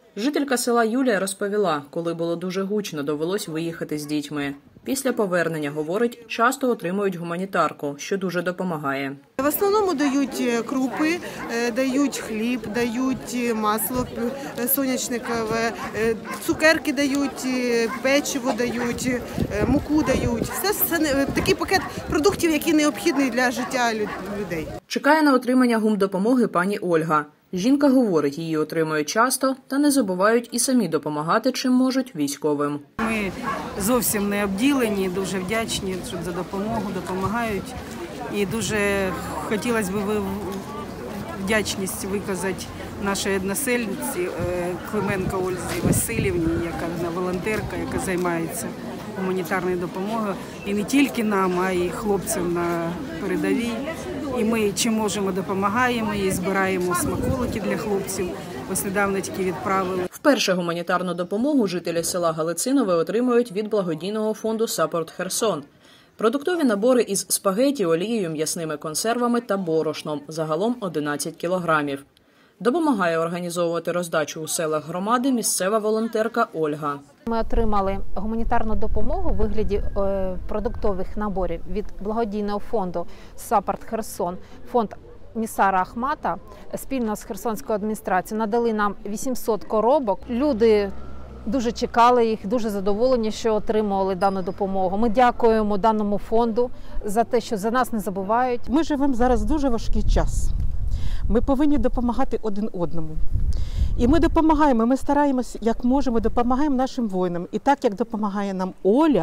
Жителька села Юлія розповіла, коли було дуже гучно, довелось виїхати з дітьми. Після повернення, говорить, часто отримують гуманітарку, що дуже допомагає. В основному дають крупи, дають хліб, дають масло соняшникове, цукерки дають, печиво дають, муку дають. Все такий пакет продуктів, які необхідні для життя людей. Чекає на отримання гумдопомоги пані Ольга. Жінка говорить, її отримують часто та не забувають і самі допомагати, чим можуть, військовим. Ми зовсім не обділені, дуже вдячні, що за допомогу допомагають. І дуже хотілося б вдячність виказати нашій односельниці Клименко Ользі Васильівні, яка волонтерка, яка займається гуманітарною допомогою. І не тільки нам, а й хлопцям на передовій. І ми чим можемо допомагаємо, і збираємо смаколики для хлопців. Ось недавно тільки відправили. Вперше гуманітарну допомогу жителі села Галицинове отримують від благодійного фонду «Саппорт Херсон». Продуктові набори із спагеті, олією, м'ясними консервами та борошном. Загалом 11 кілограмів. Допомагає організовувати роздачу у селах громади місцева волонтерка Ольга. Ми отримали гуманітарну допомогу у вигляді продуктових наборів від благодійного фонду «Саппорт Херсон». Фонд Місара Ахмата спільно з Херсонською адміністрацією надали нам 800 коробок. Люди дуже чекали їх, дуже задоволені, що отримували дану допомогу. Ми дякуємо даному фонду за те, що за нас не забувають. Ми живемо зараз в дуже важкий час. Ми повинні допомагати один одному. І ми допомагаємо, ми стараємось, як можемо, допомагаємо нашим воїнам. І так, як допомагає нам Оля,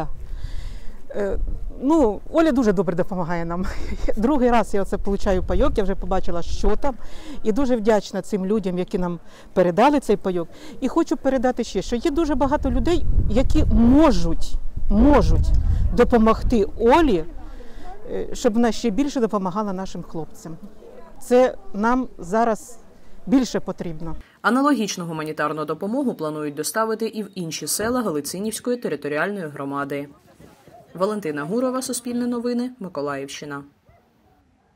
Оля дуже добре допомагає нам. Другий раз я отримую пайок, я вже побачила, що там. І дуже вдячна цим людям, які нам передали цей пайок. І хочу передати ще, що є дуже багато людей, які можуть допомогти Олі, щоб вона ще більше допомагала нашим хлопцям. Це нам зараз більше потрібно. Аналогічну гуманітарну допомогу планують доставити і в інші села Галицинівської територіальної громади. Валентина Гурова, Суспільне новини, Миколаївщина.